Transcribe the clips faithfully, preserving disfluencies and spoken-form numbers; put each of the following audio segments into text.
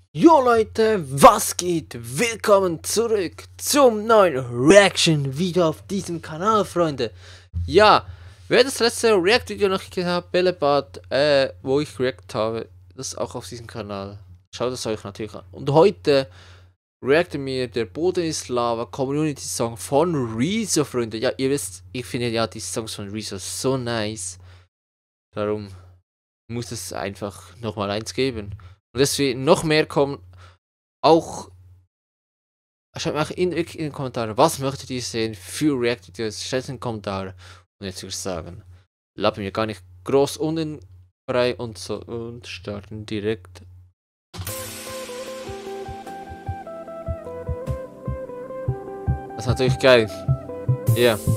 Jo Leute, was geht? Willkommen zurück zum neuen Reaction-Video auf diesem Kanal, Freunde. Ja, wer das letzte React-Video noch gesehen hat, Bällebad, äh, wo ich React habe, das ist auch auf diesem Kanal. Schaut es euch natürlich an. Und heute reacten mir der Boden ist Lava Community Song von Rezo, Freunde. Ja, ihr wisst, ich finde ja die Songs von Rezo so nice. Darum muss es einfach nochmal eins geben. Und deswegen noch mehr kommen. Auch schreibt mir auch in, in den Kommentaren, was möchtet ihr sehen für React-Videos. Stellt in den Kommentaren. Und jetzt würde ich sagen, lappen wir gar nicht groß unten frei und so und starten direkt. Das ist natürlich geil. Ja. Yeah.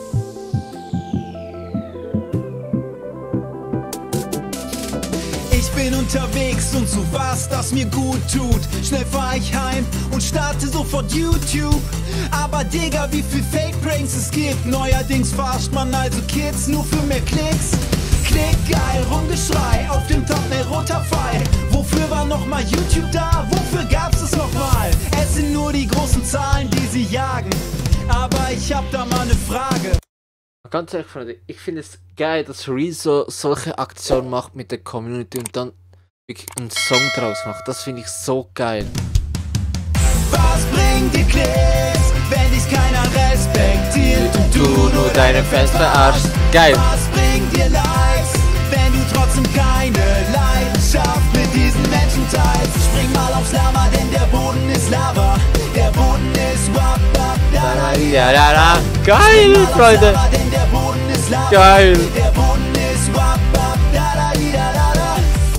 Ich bin unterwegs und so was, das mir gut tut. Schnell fahr ich heim und starte sofort YouTube. Aber Digga, wie viel Fake-Pranks es gibt. Neuerdings verarscht man also Kids nur für mehr Klicks. Klick geil, Rumgeschrei, auf dem Thumbnail roter Pfeil. Wofür war nochmal YouTube da? Wofür gab's es nochmal? Es sind nur die großen Zahlen, die sie jagen. Aber ich hab da mal ne Frage. Ganz ehrlich, Freunde, ich finde es geil, dass Rezo solche Aktionen macht mit der Community und dann wirklich einen Song draus macht. Das finde ich so geil. Was bringt die Klicks, wenn dich keiner respektiert und du nur deine Fans verarschst? Geil. Was bringt dir Likes, wenn du trotzdem keine Leidenschaft mit diesen Menschen teilst? Spring mal aufs Lama, denn der Boden ist Lava. Der Boden ist wap, wap, da, da, ja, da, da. Geil, Freunde. Lava, denn der Boden ist Lava. Geil. Der Boden ist wap, wap, da, da, da, da, da.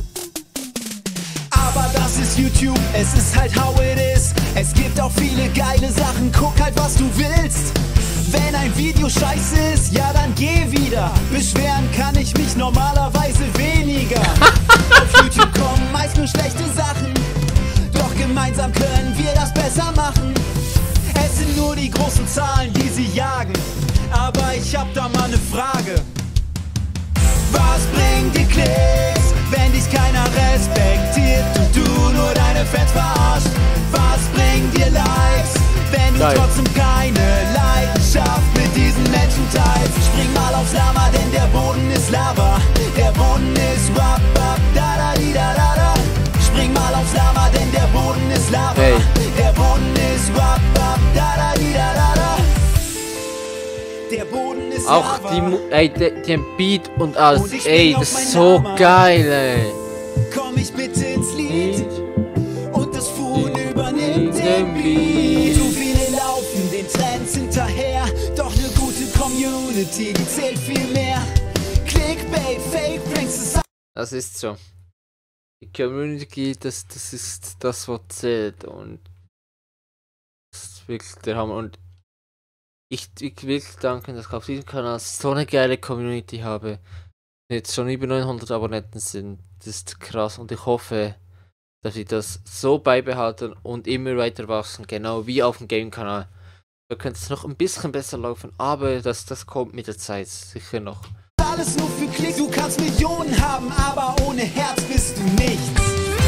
Aber das ist YouTube, es ist halt how it is. Es gibt auch viele geile Sachen, guck halt was du willst. Wenn ein Video scheiße ist, ja dann geh wieder. Beschweren kann ich mich normalerweise weniger. Auf YouTube kommen meist nur schlechte Sachen. Doch gemeinsam können wir das besser machen. Es sind nur die großen Zahlen, die sie jagen. Aber ich hab da mal ne Frage. Was bringt die Klicks, wenn dich keiner respektiert und du nur deine Fans verarscht? Was bringt dir Likes, wenn du Geil. trotzdem keine Leidenschaft mit diesen Menschen teilst? Spring mal aufs Lama, denn der Boden ist Lava. Der Boden ist wap, wap, da, da, di, da, da, da. Spring mal aufs Lama, denn der Boden ist Lava. Hey. Der Boden ist wap, wap, da, da, di, da, da, da. Der Boden ist Auch Lava. die, Mu ey, der, der Beat und alles, Und ich spring ey, auf das mein ist so Lama. geil, ey. Komm ich bitte ins Lied und das Fuhren Lied. übernimmt den Beat. Zu viele laufen den Trends hinterher, doch eine gute Community, die zählt viel mehr. Clickbait, Fake Pranks, das Das ist so. Die Community, das, das ist das, was zählt und das ist wirklich der Hammer. Und ich, ich will danken, dass ich auf diesem Kanal so eine geile Community habe. Jetzt schon über neunhundert Abonnenten sind. Das ist krass und ich hoffe, dass wir das so beibehalten und immer weiter wachsen, genau wie auf dem Game-Kanal. Da könnte es noch ein bisschen besser laufen, aber das, das kommt mit der Zeit sicher noch. alles nur für Klicks. Du kannst Millionen haben, aber ohne Herz bist du nichts.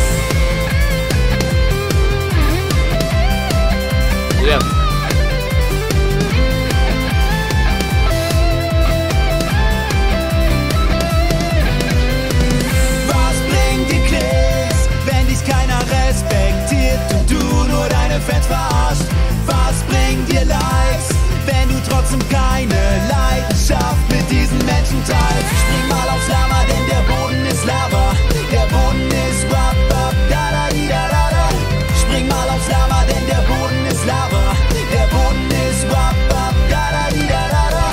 Ja. Was bringt die Klicks, wenn dich keiner respektiert und du nur deine Fans verarscht? Was bringt dir Likes, wenn du trotzdem keine Leidenschaft mit diesen Menschen teilst? Spring mal aufs Lama, denn der Boden ist Lava. Der Boden ist wap, wap, da, da, di, da, da, da. Spring mal aufs Lama, denn der Boden ist Lava. Der Boden ist wap, wap, da, da, di, da, da, da.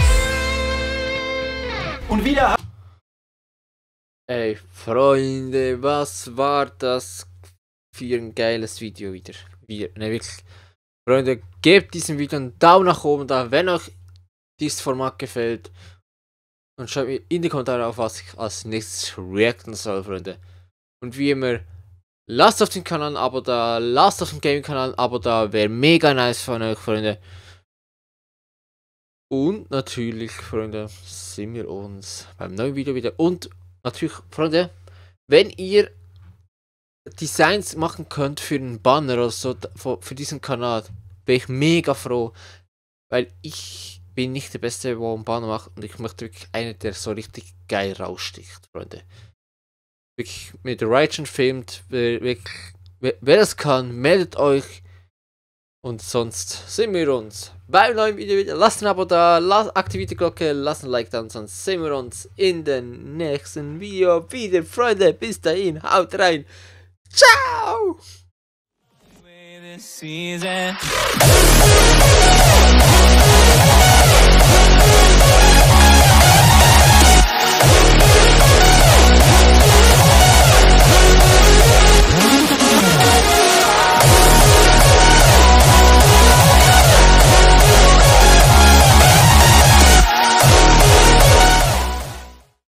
Und wieder. Ey, Freunde, was war das für ein geiles Video wieder? Wir, ne, wirklich. Freunde, gebt diesem Video einen Daumen nach oben da, wenn euch dieses Format gefällt. Und schreibt mir in die Kommentare auf, was ich als nächstes reacten soll, Freunde. Und wie immer, lasst auf dem Kanal ein Abo da, lasst auf dem Gaming-Kanal ein Abo da, wäre mega nice von euch, Freunde. Und natürlich, Freunde, sehen wir uns beim neuen Video wieder. Und natürlich, Freunde, wenn ihr Designs machen könnt für einen Banner oder so für, für diesen Kanal, bin ich mega froh. Weil ich bin nicht der Beste, der einen Banner macht und ich möchte wirklich einen, der so richtig geil raussticht, Freunde. Wirklich mit Reaction filmt, wirklich, wer, wer das kann, meldet euch. Und sonst sehen wir uns beim neuen Video wieder. Lasst ein Abo da, lasst, aktiviert die Glocke, lasst ein Like da und sonst sehen wir uns in dem nächsten Video wieder, Freunde. Bis dahin, haut rein. Ciao!